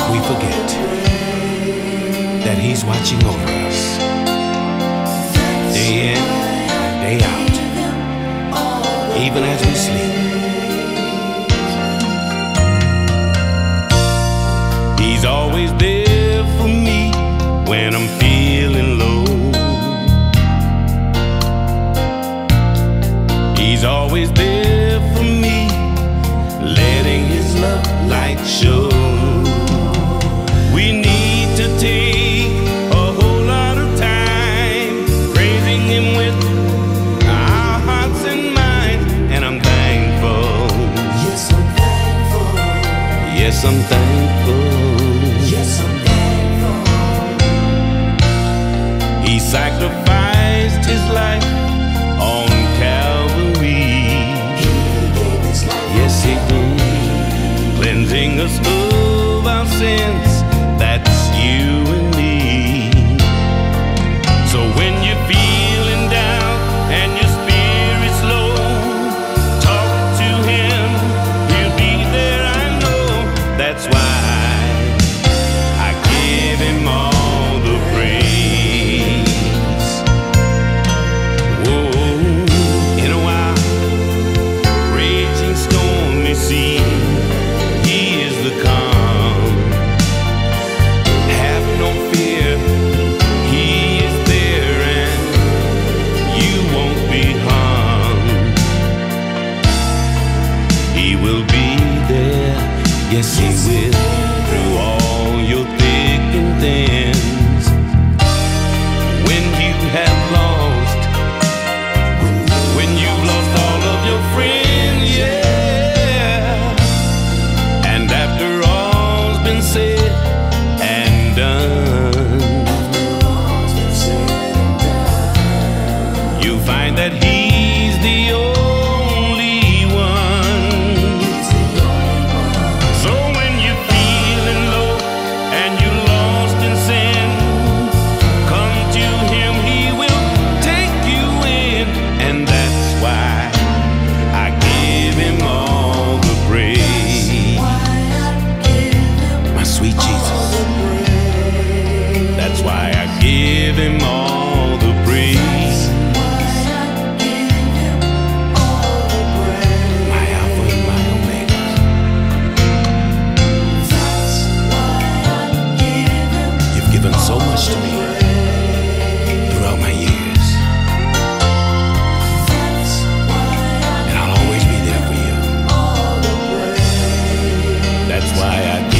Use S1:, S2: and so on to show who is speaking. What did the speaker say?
S1: we forget that He's watching over us, day in, day out, even as we sleep. He's always there for me when I'm feeling low. He's always there for me, letting His love light show. We need to take a whole lot of time praising Him with our hearts and minds, and I'm thankful.
S2: Yes, I'm thankful.
S1: Yes, I'm thankful.
S2: Yes, I'm thankful.
S1: He sacrificed His life on Calvary.
S2: He gave His life.
S1: Yes, He did, cleansing us of our sins. That's you and me. So when you're feeling down and your spirit's low, talk to Him, He'll be there, I know. That's why I give Him all the praise. Whoa, in a while, raging stormy sea, He is the calm. Have no fear, He is there and you won't be harmed. He will be there, yes He will, through all your thick and thins. When you have lost, when you've lost all of your friends, yeah. And after all's been said and done, you find that He's the only one. So when you're feeling low and you're lost in sin, come to Him, He will take you in. And that's why I give Him all the praise. My sweet Jesus, that's why I give Him all the praise. My Alpha and my Omega. You've given so much to me throughout my years, and I'll always be there for you. That's why I